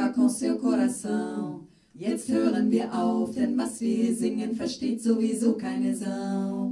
Toca com seu coração. Jetzt hören wir auf, denn was wir singen, versteht sowieso keine Sau.